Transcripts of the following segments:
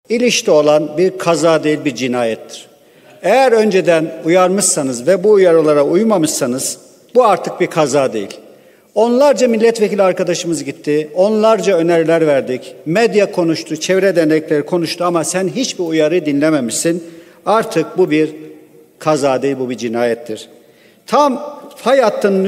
İliç'te olan bir kaza değil, bir cinayettir. Eğer önceden uyarmışsanız ve bu uyarılara uymamışsanız bu artık bir kaza değil. Onlarca milletvekili arkadaşımız gitti, onlarca öneriler verdik, medya konuştu, çevre dernekleri konuştu ama sen hiçbir uyarı dinlememişsin. Artık bu bir kaza değil, bu bir cinayettir. Tam fay hattının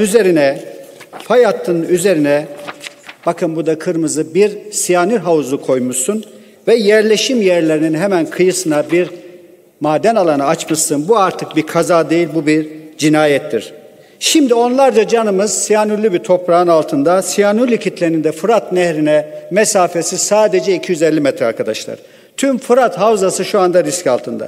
üzerine bakın bu da kırmızı bir siyanür havuzu koymuşsun ve yerleşim yerlerinin hemen kıyısına bir maden alanı açmışsın. Bu artık bir kaza değil, bu bir cinayettir. Şimdi onlarca canımız siyanürlü bir toprağın altında, siyanürlü kitlenin de Fırat Nehri'ne mesafesi sadece 250 metre arkadaşlar. Tüm Fırat Havzası şu anda risk altında.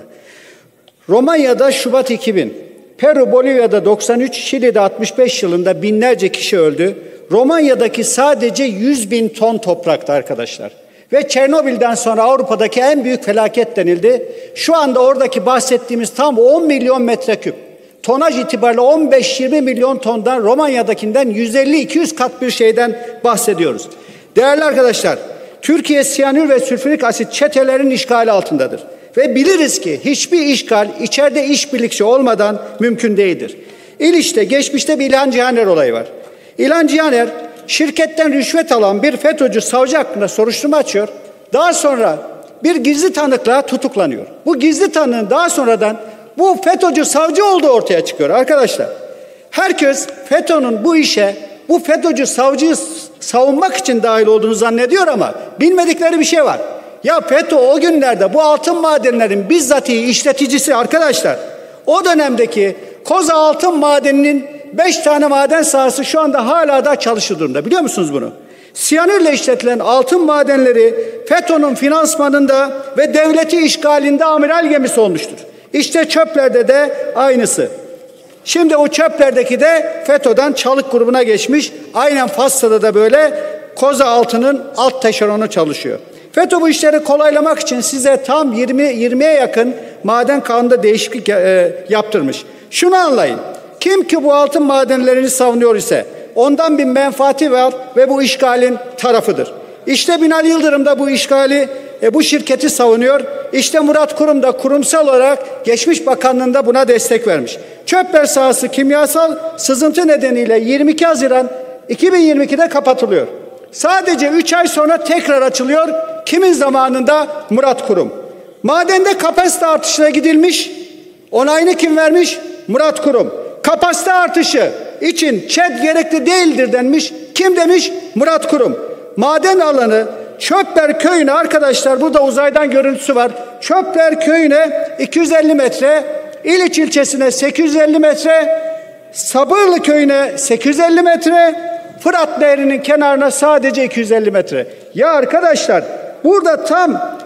Romanya'da Şubat 2000, Peru, Bolivya'da 93, Şili'de 65 yılında binlerce kişi öldü. Romanya'daki sadece 100 bin ton toprakta arkadaşlar. Ve Çernobil'den sonra Avrupa'daki en büyük felaket denildi. Şu anda oradaki bahsettiğimiz tam 10 milyon metreküp. Tonaj itibariyle 15-20 milyon tondan, Romanya'dakinden 150-200 kat bir şeyden bahsediyoruz. Değerli arkadaşlar, Türkiye siyanür ve sülfürik asit çetelerin işgali altındadır. Ve biliriz ki hiçbir işgal içeride işbirlikçi olmadan mümkün değildir. İliç'te geçmişte bir İlhan Cihaner olayı var. İlhan Cihaner şirketten rüşvet alan bir FETÖ'cü savcı hakkında soruşturma açıyor. Daha sonra bir gizli tanıkla tutuklanıyor. Bu gizli tanığın daha sonradan bu FETÖ'cü savcı olduğu ortaya çıkıyor arkadaşlar. Herkes FETÖ'nün bu işe, bu FETÖ'cü savcıyı savunmak için dahil olduğunu zannediyor ama bilmedikleri bir şey var. Ya FETÖ o günlerde bu altın madenlerin bizzatihi işleticisi arkadaşlar. O dönemdeki Koza Altın Madeni'nin 5 tane maden sahası şu anda hala da çalışır durumda. Biliyor musunuz bunu? Siyanürle işletilen altın madenleri FETÖ'nün finansmanında ve devleti işgalinde amiral gemisi olmuştur. İşte çöplerde de aynısı. Şimdi o çöplerdeki de FETÖ'den Çalık grubuna geçmiş. Aynen Fassa'da da böyle Koza Altı'nın alt taşeronu çalışıyor. FETÖ bu işleri kolaylamak için size tam 20'ye yakın maden kanunda değişiklik yaptırmış. Şunu anlayın. Kim ki bu altın madenlerini savunuyor ise ondan bir menfaati var ve bu işgalin tarafıdır. İşte Binali Yıldırım da bu işgali, bu şirketi savunuyor. İşte Murat Kurum da kurumsal olarak Geçmiş Bakanlığı'nda buna destek vermiş. Çöpler sahası kimyasal sızıntı nedeniyle 22 Haziran 2022'de kapatılıyor. Sadece 3 ay sonra tekrar açılıyor. Kimin zamanında? Murat Kurum. Madende kapasite artışına gidilmiş. Onayını kim vermiş? Murat Kurum. Kapasite artışı için ÇED gerekli değildir denmiş. Kim demiş? Murat Kurum. Maden alanı Çöpler Köyü'ne arkadaşlar, burada uzaydan görüntüsü var. Çöpler Köyü'ne 250 metre, İliç ilçesine 850 metre, Sabırlı Köyü'ne 850 metre, Fırat Nehri'nin kenarına sadece 250 metre. Ya arkadaşlar, burada tam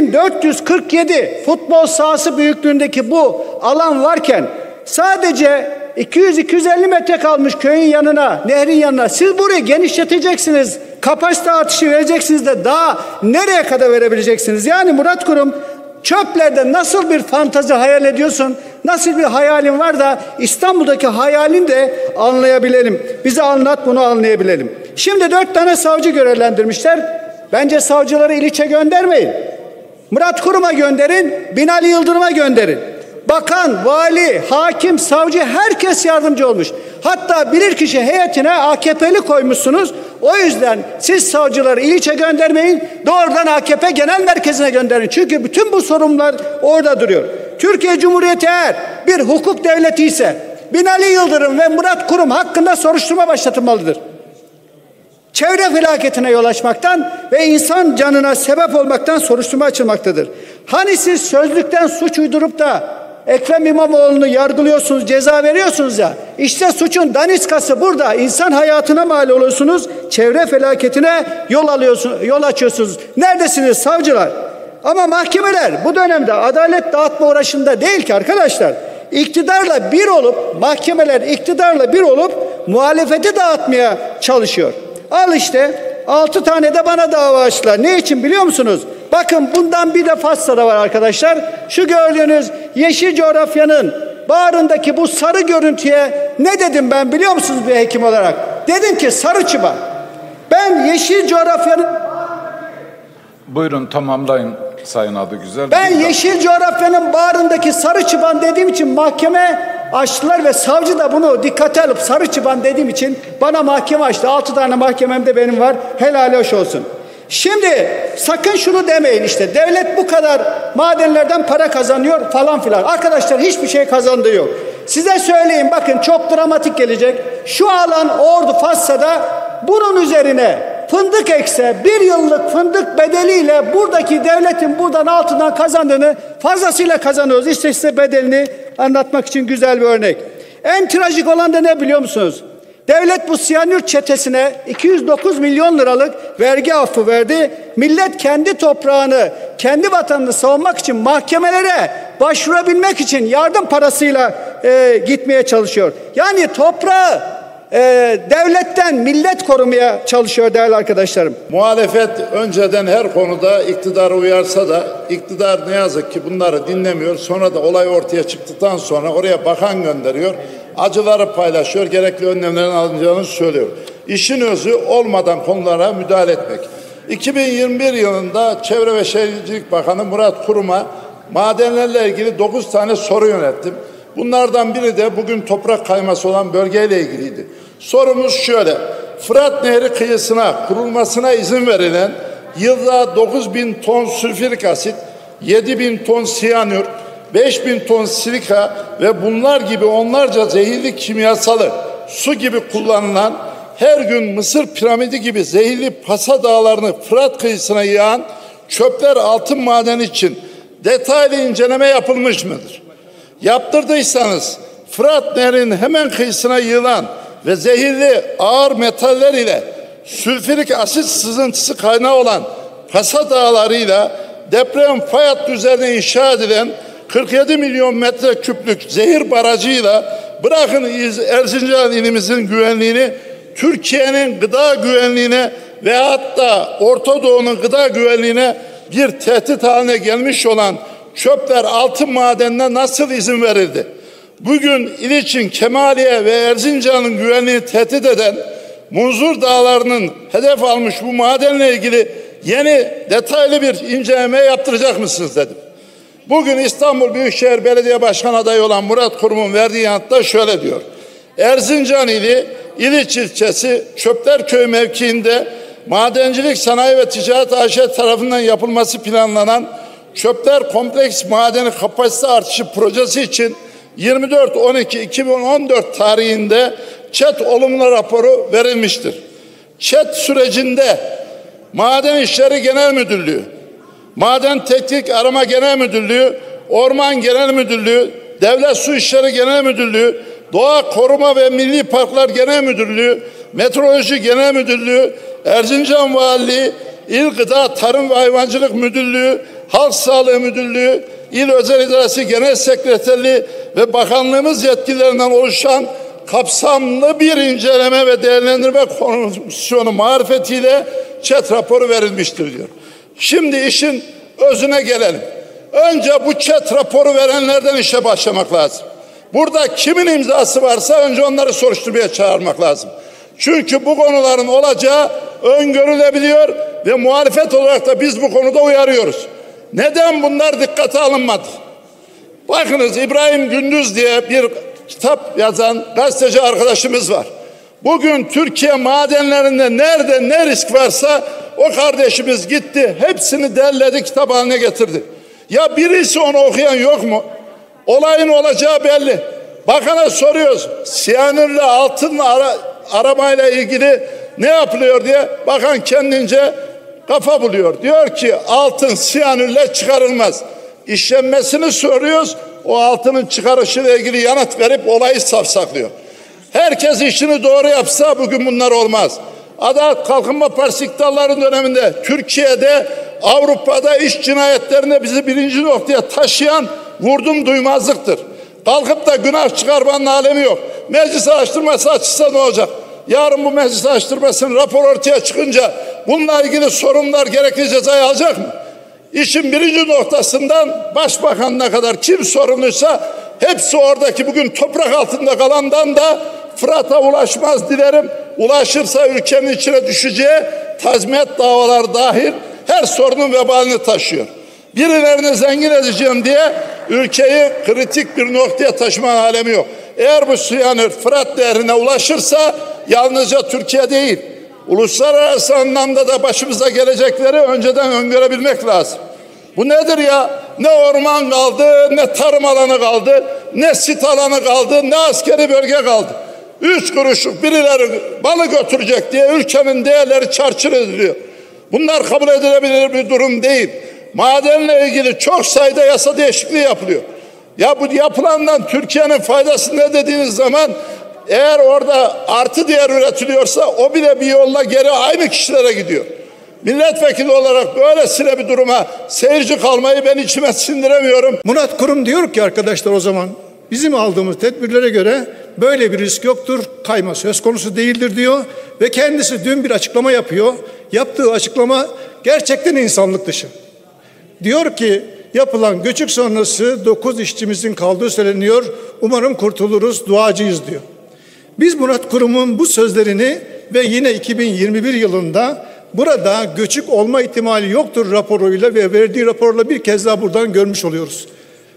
2447 futbol sahası büyüklüğündeki bu alan varken sadece 200-250 metre kalmış köyün yanına, nehrin yanına. Siz burayı genişleteceksiniz, kapasite artışı vereceksiniz de daha nereye kadar verebileceksiniz? Yani Murat Kurum, çöplerde nasıl bir fantazi hayal ediyorsun, nasıl bir hayalin var da İstanbul'daki hayalini de anlayabilelim. Bize anlat, bunu anlayabilelim. Şimdi 4 tane savcı görevlendirmişler. Bence savcıları İliç'e göndermeyin. Murat Kurum'a gönderin, Binali Yıldırım'a gönderin. Bakan, vali, hakim, savcı herkes yardımcı olmuş. Hatta bilirkişi heyetine AKP'li koymuşsunuz. O yüzden siz savcıları İliç'e göndermeyin, doğrudan AKP Genel Merkezi'ne gönderin. Çünkü bütün bu sorunlar orada duruyor. Türkiye Cumhuriyeti eğer bir hukuk devleti ise Binali Yıldırım ve Murat Kurum hakkında soruşturma başlatılmalıdır. Çevre felaketine yol açmaktan ve insan canına sebep olmaktan soruşturma açılmaktadır. Hani siz sözlükten suç uydurup da Ekrem İmamoğlu'nu yargılıyorsunuz, ceza veriyorsunuz ya. İşte suçun daniskası burada. İnsan hayatına mal oluyorsunuz, çevre felaketine yol açıyorsunuz. Neredesiniz savcılar? Ama mahkemeler bu dönemde adalet dağıtma uğraşında değil ki arkadaşlar. İktidarla bir olup, mahkemeler iktidarla bir olup muhalefeti dağıtmaya çalışıyor. Al işte 6 tane de bana dava açtılar. Ne için biliyor musunuz? Bakın bundan bir de Fassa'da var arkadaşlar. Şu gördüğünüz yeşil coğrafyanın bağrındaki bu sarı görüntüye ne dedim ben biliyor musunuz bir hekim olarak? Dedim ki sarı çıba. Ben yeşil coğrafyanın... Buyurun tamamlayın. Sayın Adıgüzel. Ben yeşil coğrafyanın bağrındaki sarı çıban dediğim için mahkeme açtılar ve savcı da bunu dikkate alıp sarı çıban dediğim için bana mahkeme açtı. 6 tane mahkemem de benim var. Helal hoş olsun. Şimdi sakın şunu demeyin, işte devlet bu kadar madenlerden para kazanıyor falan filan. Arkadaşlar hiçbir şey kazandığı yok. Size söyleyeyim, bakın çok dramatik gelecek. Şu alan Ordu Fassa'da bunun üzerine fındık ekse 1 yıllık fındık bedeliyle buradaki devletin buradan altından kazandığını fazlasıyla kazanıyoruz. İşte size bedelini anlatmak için güzel bir örnek. En trajik olan da ne biliyor musunuz? Devlet bu siyanür çetesine 209 milyon liralık vergi affı verdi. Millet kendi toprağını, kendi vatanını savunmak için mahkemelere başvurabilmek için yardım parasıyla gitmeye çalışıyor. Yani toprağı devletten millet korumaya çalışıyor değerli arkadaşlarım. Muhalefet önceden her konuda iktidara uyarsa da iktidar ne yazık ki bunları dinlemiyor. Sonra da olay ortaya çıktıktan sonra oraya bakan gönderiyor. Acıları paylaşıyor, gerekli önlemlerin alınacağını söylüyor. İşin özü olmadan konulara müdahale etmek. 2021 yılında Çevre ve Şehircilik Bakanı Murat Kurum'a madenlerle ilgili 9 tane soru yönelttim. Bunlardan biri de bugün toprak kayması olan bölgeyle ilgiliydi. Sorumuz şöyle: Fırat Nehri kıyısına kurulmasına izin verilen yılda 9.000 ton sülfürik asit, 7.000 ton siyanür, 5.000 ton silika ve bunlar gibi onlarca zehirli kimyasalı su gibi kullanılan, her gün Mısır piramidi gibi zehirli Pasa Dağları'nı Fırat kıyısına yağan çöpler altın madeni için detaylı inceleme yapılmış mıdır? Yaptırdıysanız Fırat Nehri'nin hemen kıyısına yığılan ve zehirli ağır metaller ile sülfürik asit sızıntısı kaynağı olan Pasa Dağları'yla deprem fay hattı üzerine inşa edilen 47 milyon metreküplük zehir barajıyla bırakın Erzincan ilimizin güvenliğini, Türkiye'nin gıda güvenliğine ve hatta Orta Doğu'nun gıda güvenliğine bir tehdit haline gelmiş olan çöpler altın madenine nasıl izin verildi? Bugün İliç'in, Kemaliye ve Erzincan'ın güvenliğini tehdit eden Munzur Dağları'nın hedef almış bu madenle ilgili yeni detaylı bir inceleme yaptıracak mısınız dedim. Bugün İstanbul Büyükşehir Belediye Başkanı adayı olan Murat Kurum'un verdiği yanıtta şöyle diyor: Erzincan ili İliç ilçesi Çöplerköy mevkiinde Madencilik Sanayi ve Ticaret AŞ tarafından yapılması planlanan Çöpler Kompleks Madeni Kapasite Artışı Projesi için 24.12.2014 tarihinde ÇED olumlu raporu verilmiştir. ÇED sürecinde Maden İşleri Genel Müdürlüğü, Maden Teknik Arama Genel Müdürlüğü, Orman Genel Müdürlüğü, Devlet Su İşleri Genel Müdürlüğü, Doğa Koruma ve Milli Parklar Genel Müdürlüğü, Meteoroloji Genel Müdürlüğü, Erzincan Valiliği, İl Gıda Tarım ve Hayvancılık Müdürlüğü, Halk Sağlığı Müdürlüğü, İl Özel İdaresi Genel Sekreterliği ve bakanlığımız yetkililerinden oluşan kapsamlı bir inceleme ve değerlendirme komisyonu marifetiyle ÇED raporu verilmiştir diyor. Şimdi işin özüne gelelim. Önce bu ÇED raporu verenlerden işe başlamak lazım. Burada kimin imzası varsa önce onları soruşturmaya çağırmak lazım. Çünkü bu konuların olacağı öngörülebiliyor ve muhalefet olarak da biz bu konuda uyarıyoruz. Neden bunlar dikkate alınmadı? Bakınız, İbrahim Gündüz diye bir kitap yazan gazeteci arkadaşımız var. Bugün Türkiye madenlerinde nerede ne risk varsa o kardeşimiz gitti, hepsini derledi, kitap haline getirdi. Ya birisi onu okuyan yok mu? Olayın olacağı belli. Bakana soruyoruz, siyanürle altınla aramayla ilgili ne yapılıyor diye. Bakan kendince kafa buluyor. Diyor ki altın siyanürle çıkarılmaz. İşlenmesini soruyoruz, o altının çıkarışıyla ilgili yanıt verip olayı safsaklıyor. Herkes işini doğru yapsa bugün bunlar olmaz. Adalet Kalkınma Partisi iktidarların döneminde Türkiye'de, Avrupa'da iş cinayetlerinde bizi birinci noktaya taşıyan vurdum duymazlıktır. Kalkıp da günah çıkarmanın alemi yok. Meclis araştırması açılsa ne olacak? Yarın bu meclis araştırmasının rapor ortaya çıkınca bununla ilgili sorunlar gerekli cezayı alacak mı? İşin birinci noktasından başbakanına kadar kim sorumluysa hepsi oradaki bugün toprak altında kalandan da Fırat'a ulaşmaz dilerim. Ulaşırsa ülkenin içine düşeceği tazminat davaları dahil her sorunun vebalini taşıyor. birilerini zengin edeceğim diye ülkeyi kritik bir noktaya taşıma alemi yok. Eğer bu siyanür Fırat Nehri'ne ulaşırsa yalnızca Türkiye değil, uluslararası anlamda da başımıza gelecekleri önceden öngörebilmek lazım. Bu nedir ya? Ne orman kaldı, ne tarım alanı kaldı, ne sit alanı kaldı, ne askeri bölge kaldı. 3 kuruşluk birileri balı götürecek diye ülkenin değerleri çarçur ediliyor. Bunlar kabul edilebilir bir durum değil. Madenle ilgili çok sayıda yasa değişikliği yapılıyor. Ya bu yapılandan Türkiye'nin faydası ne dediğiniz zaman, eğer orada artı değer üretiliyorsa o bile bir yolla geri aynı kişilere gidiyor. Milletvekili olarak böylesine bir duruma seyirci kalmayı ben içime sindiremiyorum. Murat Kurum diyor ki arkadaşlar, o zaman bizim aldığımız tedbirlere göre böyle bir risk yoktur, kayma söz konusu değildir diyor ve kendisi dün bir açıklama yapıyor. Yaptığı açıklama gerçekten insanlık dışı. Diyor ki yapılan göçük sonrası 9 işçimizin kaldığı söyleniyor. Umarım kurtuluruz, duacıyız diyor. Biz Murat Kurum'un bu sözlerini ve yine 2021 yılında burada göçük olma ihtimali yoktur raporuyla ve verdiği raporla bir kez daha buradan görmüş oluyoruz.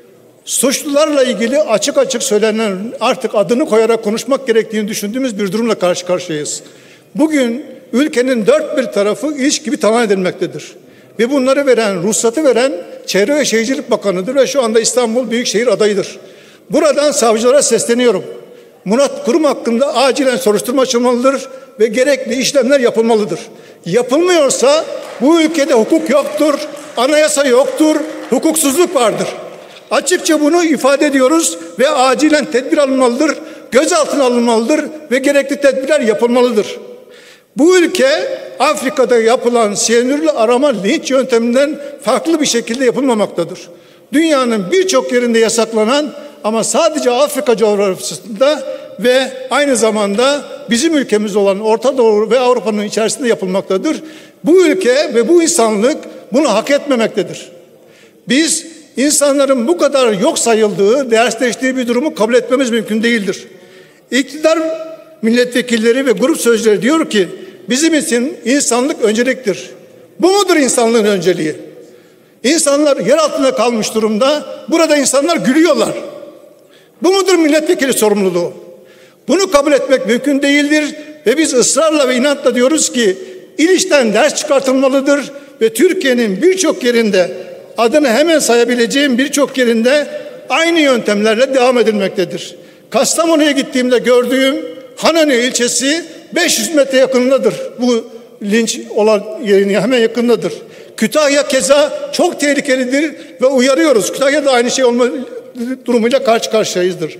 Suçlularla ilgili açık açık söylenen, artık adını koyarak konuşmak gerektiğini düşündüğümüz bir durumla karşı karşıyayız. Bugün ülkenin dört bir tarafı iş gibi talan edilmektedir. Ve bunları veren, ruhsatı veren Çevre ve Şehircilik Bakanı'dır ve şu anda İstanbul Büyükşehir adayıdır. Buradan savcılara sesleniyorum. Murat Kurum hakkında acilen soruşturma açılmalıdır ve gerekli işlemler yapılmalıdır. Yapılmıyorsa bu ülkede hukuk yoktur, anayasa yoktur, hukuksuzluk vardır. Açıkça bunu ifade ediyoruz ve acilen tedbir alınmalıdır, gözaltına alınmalıdır ve gerekli tedbirler yapılmalıdır. Bu ülke Afrika'da yapılan siyanürle arama linç yönteminden farklı bir şekilde yapılmamaktadır. Dünyanın birçok yerinde yasaklanan ama sadece Afrika coğrafyasında ve aynı zamanda bizim ülkemiz olan Orta Doğu ve Avrupa'nın içerisinde yapılmaktadır. Bu ülke ve bu insanlık bunu hak etmemektedir. Biz insanların bu kadar yok sayıldığı, değersizleştiği bir durumu kabul etmemiz mümkün değildir. İktidar milletvekilleri ve grup sözcüleri diyor ki bizim için insanlık önceliktir. Bu mudur insanlığın önceliği? İnsanlar yer altında kalmış durumda. Burada insanlar gülüyorlar. Bu mudur milletvekili sorumluluğu? Bunu kabul etmek mümkün değildir ve biz ısrarla ve inatla diyoruz ki İliç'ten ders çıkartılmalıdır ve Türkiye'nin birçok yerinde, adını hemen sayabileceğim birçok yerinde aynı yöntemlerle devam edilmektedir. Kastamonu'ya gittiğimde gördüğüm Hanöne ilçesi 500 metre yakınındadır. Bu linç olan yerin hemen yakındadır. Kütahya keza çok tehlikelidir ve uyarıyoruz. Kütahya'da aynı şey olma durumuyla karşı karşıyayızdır.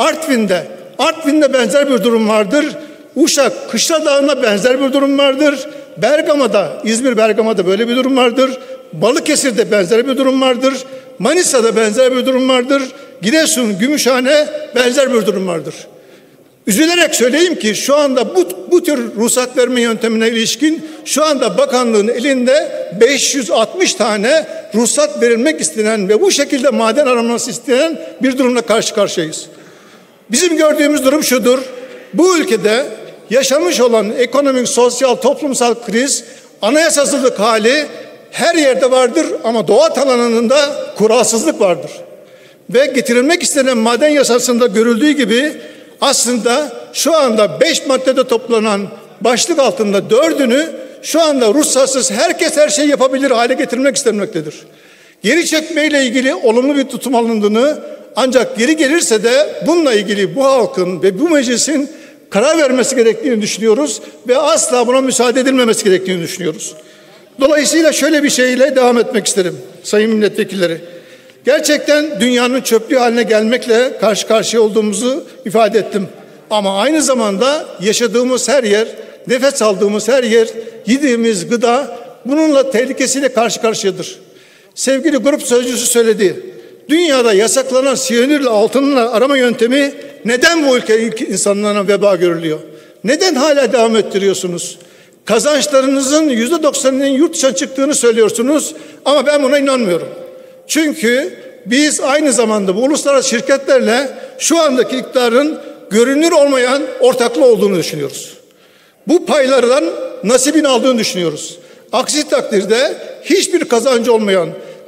Artvin'de benzer bir durum vardır. Uşak, Kışla Dağı'nda benzer bir durum vardır. Bergama'da, İzmir Bergama'da böyle bir durum vardır. Balıkesir'de benzer bir durum vardır. Manisa'da benzer bir durum vardır. Giresun, Gümüşhane benzer bir durum vardır. Üzülerek söyleyeyim ki şu anda bu tür ruhsat verme yöntemine ilişkin şu anda bakanlığın elinde 560 tane ruhsat verilmek istenen ve bu şekilde maden aranması istenen bir durumla karşı karşıyayız. Bizim gördüğümüz durum şudur. Bu ülkede yaşamış olan ekonomik, sosyal, toplumsal kriz, anayasasızlık hali her yerde vardır ama doğa alanında kuralsızlık vardır. Ve getirilmek istenen maden yasasında görüldüğü gibi aslında şu anda 5 maddede toplanan başlık altında 4'ünü şu anda ruhsatsız herkes her şeyi yapabilir hale getirmek istenmektedir. Geri çekmeyle ilgili olumlu bir tutum alındığını, ancak geri gelirse de bununla ilgili bu halkın ve bu meclisin karar vermesi gerektiğini düşünüyoruz ve asla buna müsaade edilmemesi gerektiğini düşünüyoruz. Dolayısıyla şöyle bir şeyle devam etmek isterim sayın milletvekilleri. Gerçekten dünyanın çöplüğü haline gelmekle karşı karşıya olduğumuzu ifade ettim. Ama aynı zamanda yaşadığımız her yer, nefes aldığımız her yer, yediğimiz gıda bununla tehlikesiyle karşı karşıyadır. Sevgili grup sözcüsü söyledi. Dünyada yasaklanan siyanürle altınla arama yöntemi neden bu ülke insanlarına veba görülüyor? Neden hala devam ettiriyorsunuz? Kazançlarınızın %90'ının yurt dışına çıktığını söylüyorsunuz ama ben buna inanmıyorum. Çünkü biz aynı zamanda bu uluslararası şirketlerle şu andaki iktidarın görünür olmayan ortaklığı olduğunu düşünüyoruz. Bu paylardan nasibini aldığını düşünüyoruz. Aksi takdirde hiçbir kazancı olmayan,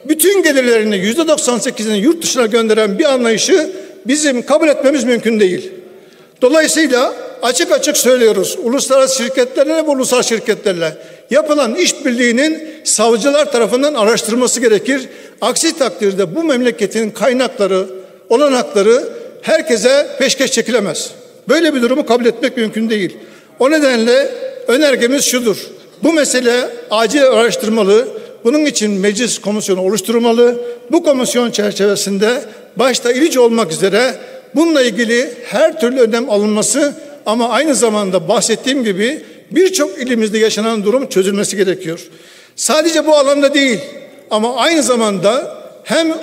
bütün gelirlerini %98'ini yurt dışına gönderen bir anlayışı bizim kabul etmemiz mümkün değil. Dolayısıyla açık açık söylüyoruz. Uluslararası şirketlerle ve ulusal şirketlerle yapılan işbirliğinin savcılar tarafından araştırılması gerekir. Aksi takdirde bu memleketin kaynakları, olanakları herkese peşkeş çekilemez. Böyle bir durumu kabul etmek mümkün değil. O nedenle önergemiz şudur. Bu mesele acil araştırmalı. Bunun için meclis komisyonu oluşturulmalı. Bu komisyon çerçevesinde başta İliç olmak üzere bununla ilgili her türlü önlem alınması ama aynı zamanda bahsettiğim gibi birçok ilimizde yaşanan durum çözülmesi gerekiyor. Sadece bu alanda değil ama aynı zamanda hem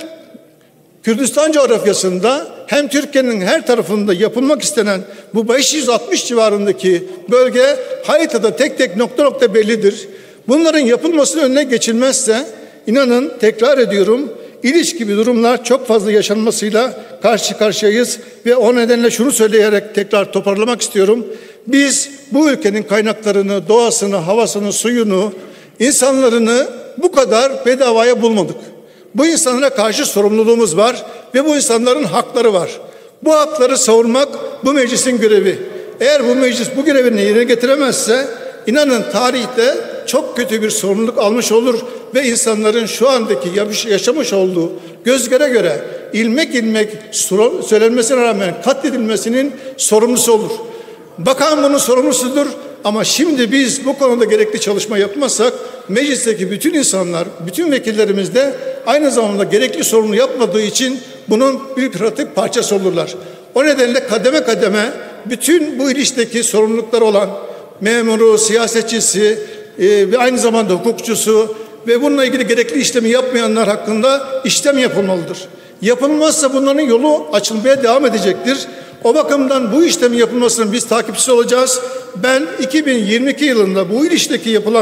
Kürdistan coğrafyasında hem Türkiye'nin her tarafında yapılmak istenen bu 560 civarındaki bölge haritada tek tek nokta nokta bellidir. Bunların yapılmasının önüne geçilmezse inanın tekrar ediyorum İliç gibi durumlar çok fazla yaşanmasıyla karşı karşıyayız ve o nedenle şunu söyleyerek tekrar toparlamak istiyorum. Biz bu ülkenin kaynaklarını, doğasını, havasını, suyunu, insanlarını bu kadar bedavaya bulmadık. Bu insanlara karşı sorumluluğumuz var ve bu insanların hakları var. Bu hakları savunmak bu meclisin görevi. Eğer bu meclis bu görevini yerine getiremezse inanın tarihte çok kötü bir sorumluluk almış olur ve insanların şu andaki yaşamış olduğu göz göre göre ilmek ilmek söylenmesine rağmen katledilmesinin sorumlusu olur. Bakan bunun sorumlusudur ama şimdi biz bu konuda gerekli çalışma yapmazsak meclisteki bütün insanlar, bütün vekillerimiz de aynı zamanda gerekli sorumlu yapmadığı için bunun bir pratik parçası olurlar. O nedenle kademe kademe bütün bu ilişkideki sorumlulukları olan memuru, siyasetçisi ve aynı zamanda hukukçusu ve bununla ilgili gerekli işlemi yapmayanlar hakkında işlem yapılmalıdır. Yapılmazsa bunların yolu açılmaya devam edecektir. O bakımdan bu işlemin yapılmasının biz takipçisi olacağız. Ben 2022 yılında bu ilişkideki yapılan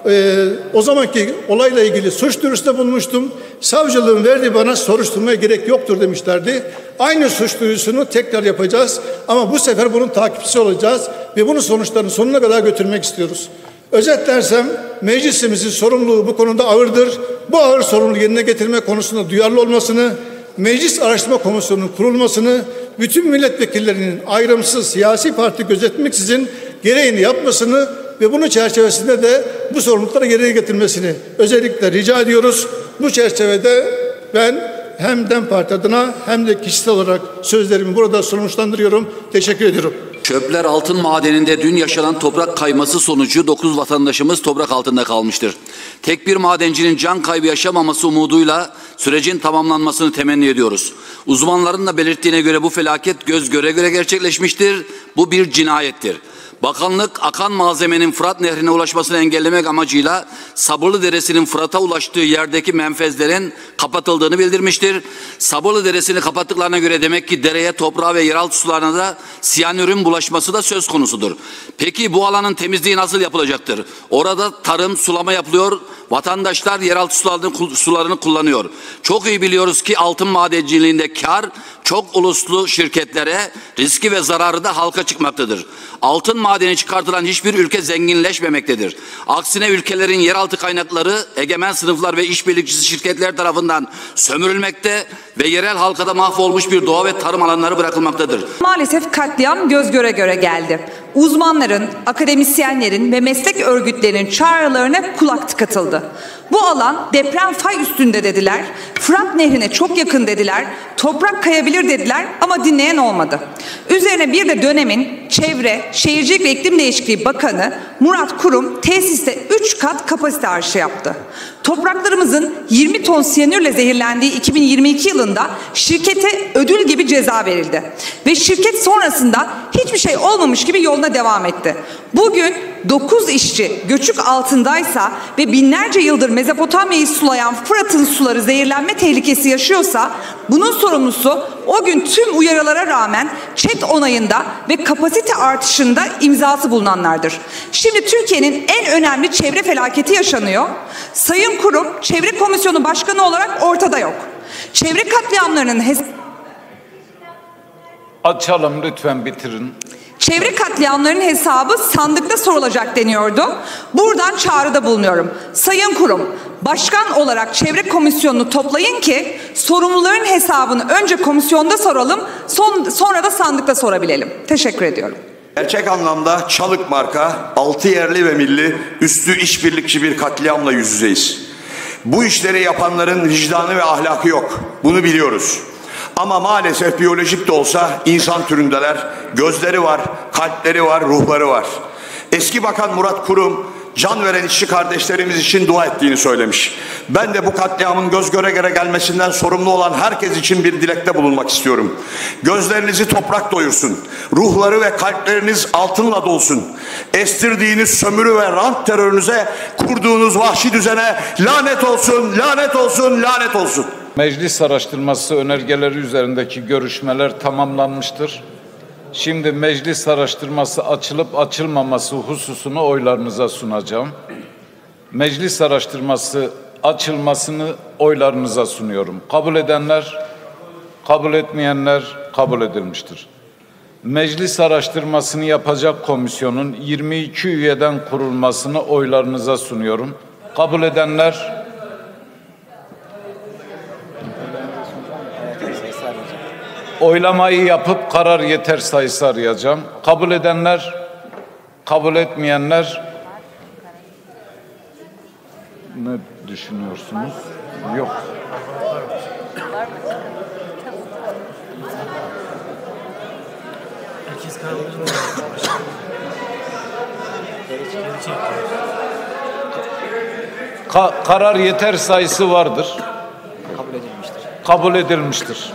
o zamanki olayla ilgili suç duyurusunda bulmuştum. Savcılığın verdiği bana soruşturmaya gerek yoktur demişlerdi. Aynı suç duyurusunu tekrar yapacağız ama bu sefer bunun takipçisi olacağız ve bunun sonuçlarını sonuna kadar götürmek istiyoruz. Özetlersem meclisimizin sorumluluğu bu konuda ağırdır. Bu ağır sorumluluğu yerine getirme konusunda duyarlı olmasını, Meclis Araştırma Komisyonu'nun kurulmasını, bütün milletvekillerinin ayrımsız siyasi parti gözetmeksizin gereğini yapmasını ve bunun çerçevesinde de bu sorumlulukları yerine getirmesini özellikle rica ediyoruz. Bu çerçevede ben hem DEM Parti adına hem de kişisel olarak sözlerimi burada sonuçlandırıyorum. Teşekkür ediyorum. Çöpler Altın Madeni'nde dün yaşanan toprak kayması sonucu 9 vatandaşımız toprak altında kalmıştır. Tek bir madencinin can kaybı yaşamaması umuduyla sürecin tamamlanmasını temenni ediyoruz. Uzmanların da belirttiğine göre bu felaket göz göre göre gerçekleşmiştir. Bu bir cinayettir. Bakanlık akan malzemenin Fırat Nehri'ne ulaşmasını engellemek amacıyla Sabırlı Deresi'nin Fırat'a ulaştığı yerdeki menfezlerin kapatıldığını bildirmiştir. Sabırlı Deresi'ni kapattıklarına göre demek ki dereye, toprağa ve yeraltı sularına da siyanürün bulaşması da söz konusudur. Peki bu alanın temizliği nasıl yapılacaktır? Orada tarım, sulama yapılıyor. Vatandaşlar yeraltı sularını kullanıyor. Çok iyi biliyoruz ki altın madenciliğinde kar çok uluslu şirketlere, riski ve zararı da halka çıkmaktadır. Altın madeni çıkartılan hiçbir ülke zenginleşmemektedir. Aksine ülkelerin yeraltı kaynakları egemen sınıflar ve işbirlikçisi şirketler tarafından sömürülmekte ve yerel halkada mahvolmuş bir doğa ve tarım alanları bırakılmaktadır. Maalesef katliam göz göre göre geldi. Uzmanların, akademisyenlerin ve meslek örgütlerinin çağrılarına kulak tıkatıldı. Bu alan deprem fay üstünde dediler, Fırat Nehri'ne çok yakın dediler, toprak kayabilir dediler ama dinleyen olmadı. Üzerine bir de dönemin Çevre, Şehircilik ve İklim Değişikliği Bakanı Murat Kurum tesiste 3 kat kapasite artışı yaptı. Topraklarımızın 20 ton siyanürle zehirlendiği 2022 yılında şirkete ödül gibi ceza verildi. Ve şirket sonrasında hiçbir şey olmamış gibi yoluna devam etti. Bugün 9 işçi göçük altındaysa ve binlerce yıldır Mezopotamya'yı sulayan Fırat'ın suları zehirlenme tehlikesi yaşıyorsa bunun sorumlusu o gün tüm uyarılara rağmen ÇED onayında ve kapasite artışında imzası bulunanlardır. Şimdi Türkiye'nin en önemli çevre felaketi yaşanıyor. Sayın Kurum Çevre Komisyonu Başkanı olarak ortada yok. Çevre katliamlarının Açalım lütfen bitirin. Çevre katliamlarının hesabı sandıkta sorulacak deniyordu. Buradan çağrıda bulunuyorum. Sayın Kurum, başkan olarak çevre komisyonunu toplayın ki sorumluların hesabını önce komisyonda soralım, sonra da sandıkta sorabilelim. Teşekkür ediyorum. Gerçek anlamda Çalık marka, 6 yerli ve milli, üstü işbirlikçi bir katliamla yüz yüzeyiz. Bu işleri yapanların vicdanı ve ahlakı yok. Bunu biliyoruz. Ama maalesef biyolojik de olsa insan türündeler. Gözleri var, kalpleri var, ruhları var. Eski Bakan Murat Kurum, can veren işçi kardeşlerimiz için dua ettiğini söylemiş. Ben de bu katliamın göz göre göre gelmesinden sorumlu olan herkes için bir dilekte bulunmak istiyorum. Gözlerinizi toprak doyursun. Ruhları ve kalpleriniz altınla dolsun. Estirdiğiniz sömürü ve rant terörünüze, kurduğunuz vahşi düzene lanet olsun, lanet olsun, lanet olsun. Meclis araştırması önergeleri üzerindeki görüşmeler tamamlanmıştır. Şimdi meclis araştırması açılıp açılmaması hususunu oylarınıza sunacağım. Meclis araştırması açılmasını oylarınıza sunuyorum. Kabul edenler, kabul etmeyenler kabul edilmiştir. Meclis araştırmasını yapacak komisyonun 22 üyeden kurulmasını oylarınıza sunuyorum. Kabul edenler, oylamayı yapıp karar yeter sayısı arayacağım. Kabul edenler, kabul etmeyenler ne düşünüyorsunuz? Yok. Karar yeter sayısı vardır. Kabul edilmiştir.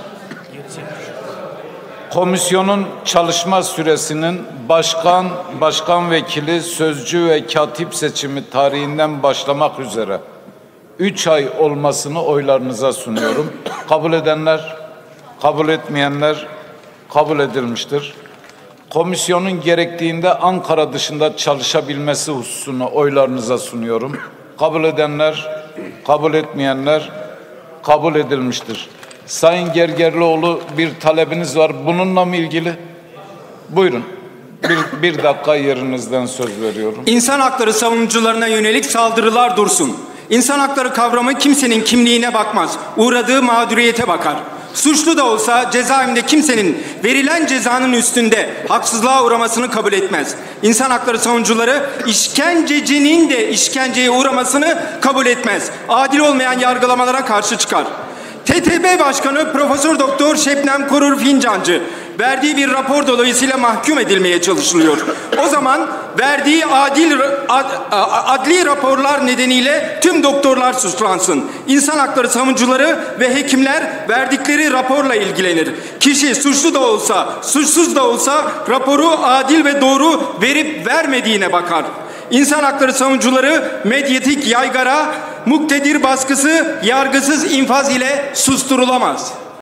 Komisyonun çalışma süresinin başkan vekili, sözcü ve katip seçimi tarihinden başlamak üzere 3 ay olmasını oylarınıza sunuyorum. Kabul edenler, kabul etmeyenler kabul edilmiştir. Komisyonun gerektiğinde Ankara dışında çalışabilmesi hususunu oylarınıza sunuyorum. Kabul edenler, kabul etmeyenler kabul edilmiştir. Sayın Gergerlioğlu, bir talebiniz var. Bununla mı ilgili? Buyurun. Bir dakika yerinizden söz veriyorum. İnsan hakları savunucularına yönelik saldırılar dursun. İnsan hakları kavramı kimsenin kimliğine bakmaz. Uğradığı mağduriyete bakar. Suçlu da olsa cezaevinde kimsenin verilen cezanın üstünde haksızlığa uğramasını kabul etmez. İnsan hakları savunucuları işkencecinin de işkenceye uğramasını kabul etmez. Adil olmayan yargılamalara karşı çıkar. TTB Başkanı Profesör Doktor Şebnem Korur Fincancı verdiği bir rapor dolayısıyla mahkum edilmeye çalışılıyor. O zaman verdiği adli raporlar nedeniyle tüm doktorlar suçlansın. İnsan hakları savunucuları ve hekimler verdikleri raporla ilgilenir. Kişi suçlu da olsa, suçsuz da olsa raporu adil ve doğru verip vermediğine bakar. İnsan hakları savunucuları medyatik yaygara, muktedir baskısı, yargısız infaz ile susturulamaz.